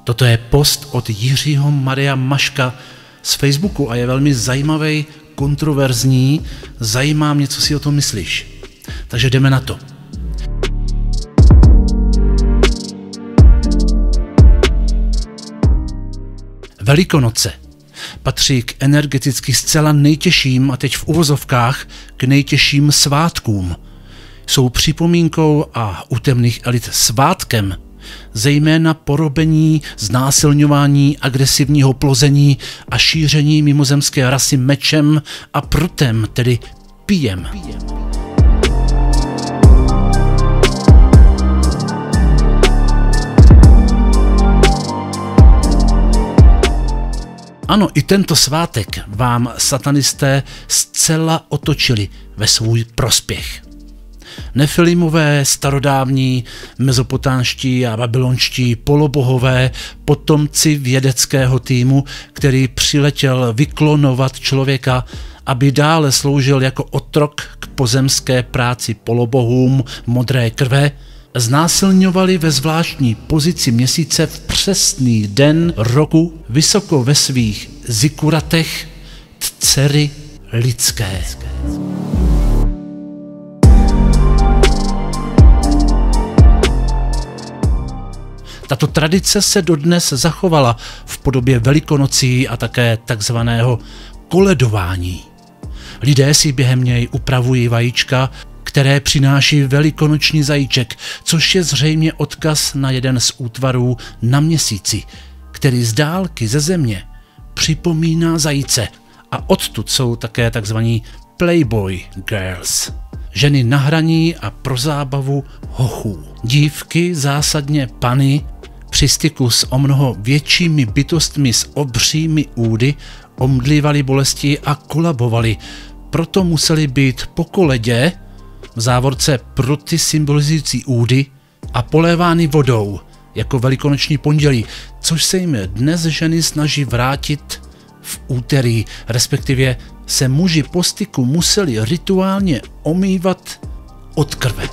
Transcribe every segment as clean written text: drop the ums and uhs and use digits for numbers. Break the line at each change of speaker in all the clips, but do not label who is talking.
Toto je post od Jiřího Maria Maška z Facebooku a je velmi zajímavý, kontroverzní. Zajímá mě, co si o tom myslíš. Takže jdeme na to. Velikonoce patří k energeticky zcela nejtěžším, a teď v uvozovkách, k nejtěžším svátkům. Jsou připomínkou a u temných elit svátkem, zejména porobení, znásilňování, agresivního plození a šíření mimozemské rasy mečem a prutem, tedy pijem. Ano, i tento svátek vám satanisté zcela otočili ve svůj prospěch. Nefilimové, starodávní, mezopotánští a babylonští polobohové, potomci vědeckého týmu, který přiletěl vyklonovat člověka, aby dále sloužil jako otrok k pozemské práci polobohům modré krve, znásilňovali ve zvláštní pozici měsíce v přesný den roku vysoko ve svých zikuratech dcery lidské. Tato tradice se dodnes zachovala v podobě velikonocí a také takzvaného koledování. Lidé si během něj upravují vajíčka, které přináší velikonoční zajíček, což je zřejmě odkaz na jeden z útvarů na Měsíci, který z dálky ze Země připomíná zajíce. A odtud jsou také takzvaní Playboy Girls. Ženy na hraní a pro zábavu hochů. Dívky, zásadně pany, při styku s o mnoho většími bytostmi s obřími údy omdlívaly bolesti a kolabovaly. Proto musely být po koledě, v závorce pruty symbolizující údy, a polévány vodou jako velikonoční pondělí, což se jim dnes ženy snaží vrátit v úterý, respektive se muži po styku museli rituálně omývat od krve.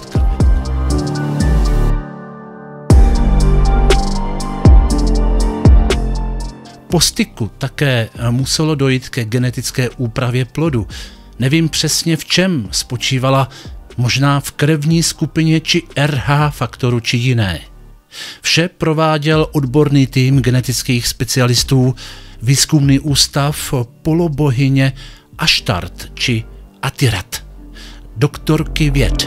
Po styku také muselo dojít ke genetické úpravě plodu. Nevím přesně v čem spočívala, možná v krevní skupině či RH faktoru či jiné. Vše prováděl odborný tým genetických specialistů, výzkumný ústav polobohyně Aštart či Atirat, doktorky věd.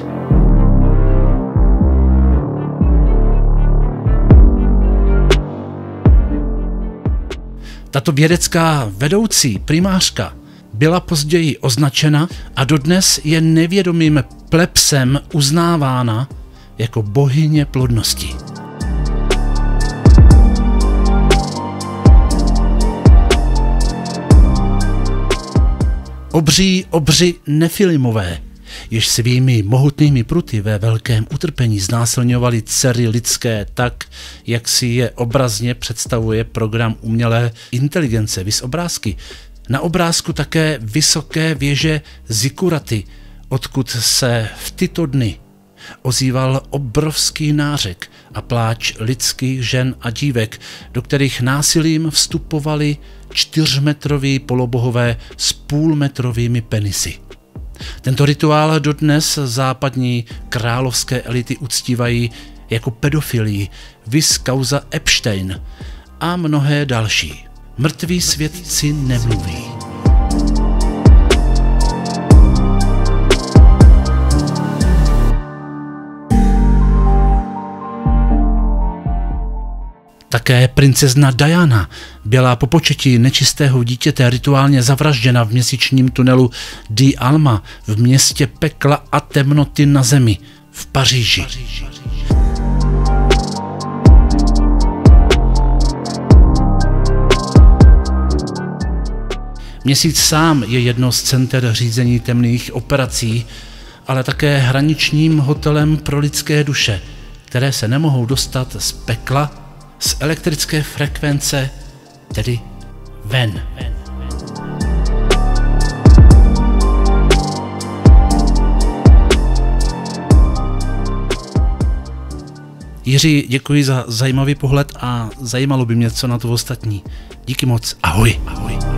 Tato vědecká vedoucí primářka byla později označena a dodnes je nevědomým plebsem uznávána jako bohyně plodnosti. Obři nefilimové, jež svými mohutnými pruty ve velkém utrpení znásilňovali dcery lidské tak, jak si je obrazně představuje program umělé inteligence, viz obrázky. Na obrázku také vysoké věže zikuraty, odkud se v tyto dny ozýval obrovský nářek a pláč lidských žen a dívek, do kterých násilím vstupovali 4metroví polobohové s půlmetrovými penisy. Tento rituál dodnes západní královské elity uctívají jako pedofilii, viz kauza Epstein a mnohé další. Mrtví svědci nemluví. Také princezna Diana byla po početí nečistého dítěte rituálně zavražděna v měsíčním tunelu Di Alma v městě pekla a temnoty na zemi v Paříži. Měsíc sám je jedno z center řízení temných operací, ale také hraničním hotelem pro lidské duše, které se nemohou dostat z pekla, z elektrické frekvence, tedy ven. Jiří, děkuji za zajímavý pohled a zajímalo by mě, co na to ostatní. Díky moc. Ahoj. Ahoj.